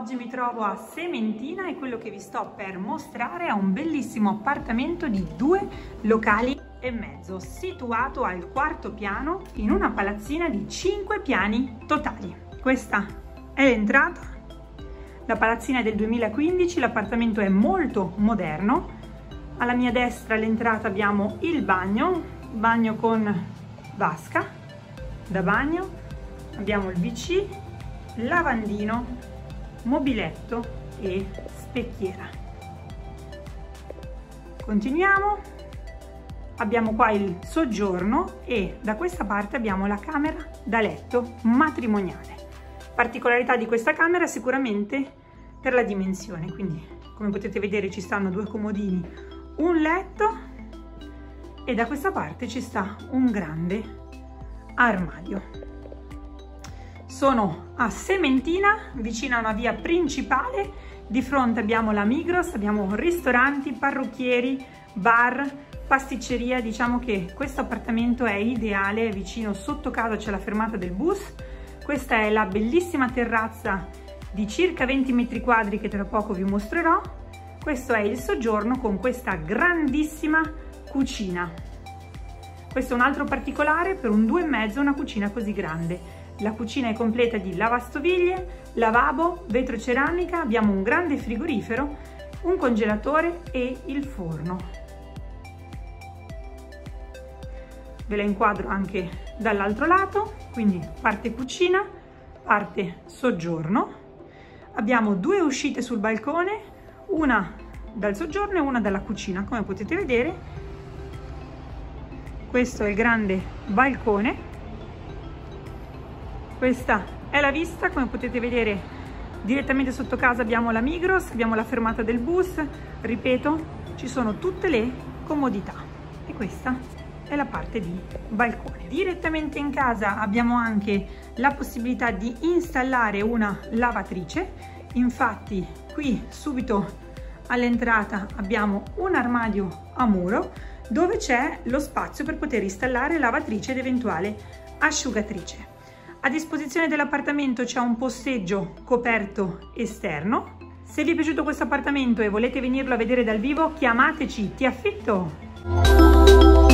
Oggi mi trovo a Sementina e quello che vi sto per mostrare è un bellissimo appartamento di 2 locali e mezzo, situato al 4º piano in una palazzina di 5 piani totali. Questa è l'entrata, la palazzina è del 2015, l'appartamento è molto moderno. Alla mia destra all'entrata abbiamo il bagno con vasca da bagno, abbiamo il WC, lavandino, mobiletto e specchiera. Continuiamo, abbiamo qua il soggiorno e da questa parte abbiamo la camera da letto matrimoniale. Particolarità di questa camera sicuramente per la dimensione, quindi come potete vedere ci stanno 2 comodini, un letto e da questa parte ci sta un grande armadio. Sono a Sementina, vicino a una via principale, di fronte abbiamo la Migros, abbiamo ristoranti, parrucchieri, bar, pasticceria. Diciamo che questo appartamento è ideale, vicino sotto casa c'è la fermata del bus. Questa è la bellissima terrazza di circa 20 metri quadri che tra poco vi mostrerò. Questo è il soggiorno con questa grandissima cucina. Questo è un altro particolare, per un 2,5 una cucina così grande. La cucina è completa di lavastoviglie, lavabo, vetroceramica, abbiamo un grande frigorifero, un congelatore e il forno. Ve la inquadro anche dall'altro lato, quindi parte cucina, parte soggiorno. Abbiamo 2 uscite sul balcone, una dal soggiorno e una dalla cucina, come potete vedere. Questo è il grande balcone. Questa è la vista, come potete vedere direttamente sotto casa abbiamo la Migros, abbiamo la fermata del bus, ripeto, ci sono tutte le comodità e questa è la parte di balcone. Direttamente in casa abbiamo anche la possibilità di installare una lavatrice, infatti qui subito all'entrata abbiamo un armadio a muro dove c'è lo spazio per poter installare lavatrice ed eventuale asciugatrice. A disposizione dell'appartamento c'è un posteggio coperto esterno. Se vi è piaciuto questo appartamento e volete venirlo a vedere dal vivo, chiamateci, ti affitto!